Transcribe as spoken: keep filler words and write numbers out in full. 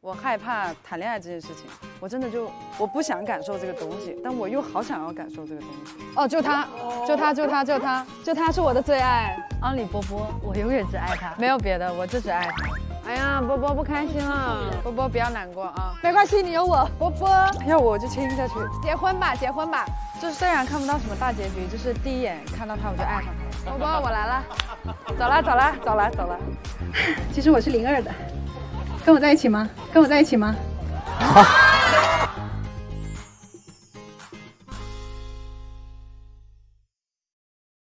我害怕谈恋爱这件事情，我真的就我不想感受这个东西，但我又好想要感受这个东西。哦，就他，就他，就他，就他，就他是我的最爱， 安利波波，我永远只爱他， 没有别的，我就只爱他。哎呀，波波不开心了，波波不要难过啊， 没关系，你有我，波波。 要我就亲下去， 结婚吧，结婚吧。 就是虽然看不到什么大结局，就是第一眼看到他我就爱上他了。 波波，我来了， 走了，走了，走了，走了。 其实我是零二的。跟我在一起吗？跟我在一起吗？好。